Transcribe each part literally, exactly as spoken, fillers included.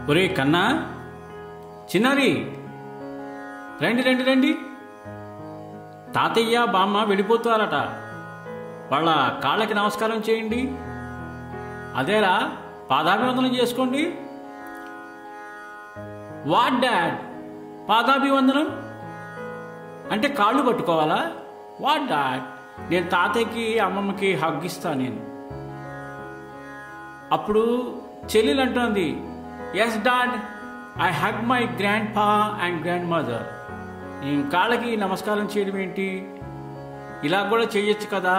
ఒరే కన్నా, చిన్నారి, రండి రండి రండి. తాతయ్య బామ్మ వెళ్ళిపోతారట, వాళ్ళ కాళ్ళకి నమస్కారం చేయండి. అదేరా, పాదాభివందనం చేసుకోండి. వాట్ డాడ్, పాదాభివందనం అంటే కాళ్ళు పట్టుకోవాలా? వాట్ డాడ్, నేను తాతయ్యకి అమ్మమ్మకి హగ్ ఇస్తా. నేను అప్పుడు చెల్లెలు అంటుంది, yes dad, I hug my grandpa and grandmother. నేను కాళ్ళకి నమస్కారం చేయడం ఏంటి, ఇలా కూడా చేయొచ్చు కదా.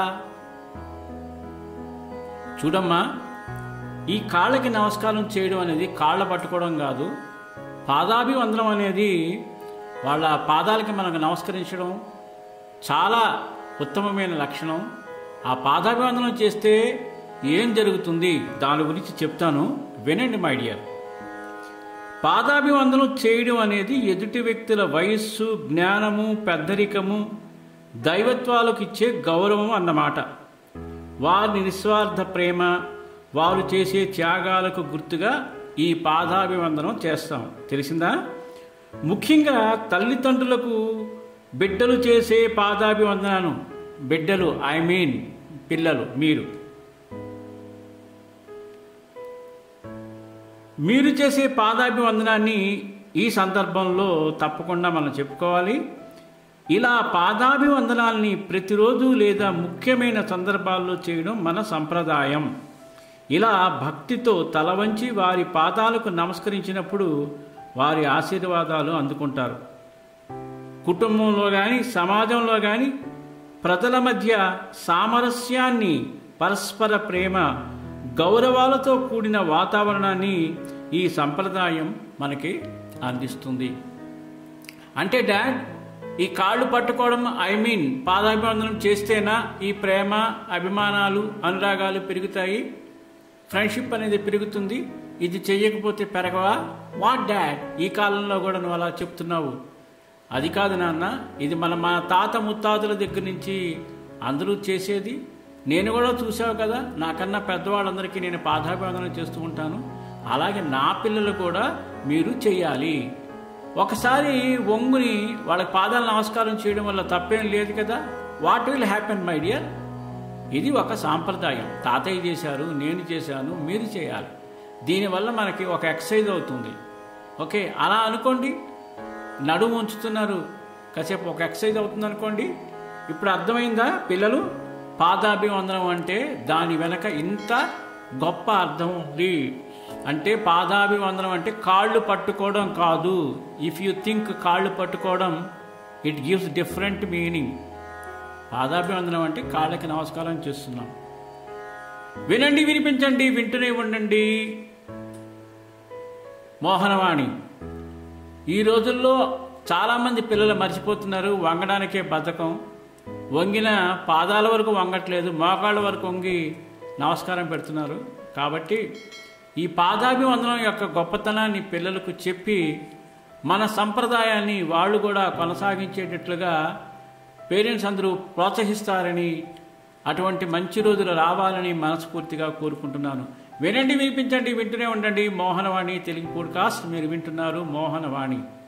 చూడమ్మా, ఈ కాళ్ళకి నమస్కారం చేయడం అనేది కాళ్ళ పట్టుకోవడం కాదు. పాదాభివందనం అనేది వాళ్ళ పాదాలకి మనకు నమస్కరించడం చాలా ఉత్తమమైన లక్షణం. ఆ పాదాభివందనం చేస్తే ఏం జరుగుతుంది దాని గురించి చెప్తాను, వినండి మై డియర్. పాదాభివందనం చేయడం అనేది ఎదుటి వ్యక్తుల వయస్సు, జ్ఞానము, పెద్దరికము, దైవత్వాలకు ఇచ్చే గౌరవం అన్నమాట. వారి నిస్వార్థ ప్రేమ, వారు చేసే త్యాగాలకు గుర్తుగా ఈ పాదాభివందనం చేస్తాం, తెలిసిందా? ముఖ్యంగా తల్లిదండ్రులకు బిడ్డలు చేసే పాదాభివందనాలు, బిడ్డలు ఐ మీన్ పిల్లలు, మీరు మీరు చేసే పాదాభివందనాన్ని ఈ సందర్భంలో తప్పకుండా మనం చెప్పుకోవాలి. ఇలా పాదాభివందనాల్ని ప్రతిరోజు లేదా ముఖ్యమైన సందర్భాల్లో చేయడం మన సంప్రదాయం. ఇలా భక్తితో తల వంచి వారి పాదాలకు నమస్కరించినప్పుడు వారి ఆశీర్వాదాలు అందుకుంటారు. కుటుంబంలో కానీ సమాజంలో కానీ ప్రజల మధ్య సామరస్యాన్ని, పరస్పర ప్రేమ, గౌరవాలతో కూడిన వాతావరణాన్ని ఈ సంప్రదాయం మనకి అందిస్తుంది. అంటే డాడ్, ఈ కాళ్ళు పట్టుకోవడం ఐ మీన్ పాదాభివందనం చేస్తేనా ఈ ప్రేమ, అభిమానాలు, అనురాగాలు పెరుగుతాయి, ఫ్రెండ్షిప్ అనేది పెరుగుతుంది, ఇది చెయ్యకపోతే పెరగవా? వాట్ డాడ్, ఈ కాలంలో కూడా నువ్వు అలా చెప్తున్నావు? అది కాదు నాన్న, ఇది మన మా తాత ముత్తాతల దగ్గర నుంచి అందరూ చేసేది. నేను కూడా చూసావు కదా, నాకన్నా పెద్దవాళ్ళందరికీ నేను పాదాభివందనం చేస్తూ ఉంటాను. అలాగే నా పిల్లలు కూడా మీరు చెయ్యాలి. ఒకసారి వంగుని వాళ్ళకి పాదాల నమస్కారం చేయడం వల్ల తప్పేం లేదు కదా. What will happen my dear? ఇది ఒక సాంప్రదాయం. తాతయ్య చేశారు, నేను చేశాను, మీరు చేయాలి. దీనివల్ల మనకి ఒక ఎక్సర్సైజ్ అవుతుంది. ఓకే, అలా అనుకోండి. నడుము ఉంచుతున్నారు, కాసేపు ఒక ఎక్సర్సైజ్ అవుతుంది అనుకోండి. ఇప్పుడు అర్థమైందా పిల్లలు? పాదాభివందనం అంటే దాని వెనక ఇంత గొప్ప అర్థం ఉంది. అంటే పాదాభివందనం అంటే కాళ్ళు పట్టుకోవడం కాదు. ఇఫ్ యూ థింక్ కాళ్ళు పట్టుకోవడం, ఇట్ గివ్స్ డిఫరెంట్ మీనింగ్. పాదాభివందనం అంటే కాళ్ళకి నమస్కారం చేస్తున్నాం. వినండి, వినిపించండి, వింటూనే ఉండండి మోహనవాణి. ఈ రోజుల్లో చాలామంది పిల్లలు మర్చిపోతున్నారు, వంగడానికే బద్ధకం. వంగిన పాదాల వరకు వంగట్లేదు, మోకాళ్ళ వరకు వంగి నమస్కారం పెడుతున్నారు. కాబట్టి ఈ పాదాభివందనం యొక్క గొప్పతనాన్ని పిల్లలకు చెప్పి మన సంప్రదాయాన్ని వాళ్ళు కూడా కొనసాగించేటట్లుగా పేరెంట్స్ అందరూ ప్రోత్సహిస్తారని, అటువంటి మంచి రోజులు రావాలని మనస్ఫూర్తిగా కోరుకుంటున్నాను. వినండి, వినిపించండి, వింటూనే ఉండండి మోహనవాణి తెలుగు పోడ్కాస్ట్. మీరు వింటున్నారు మోహనవాణి.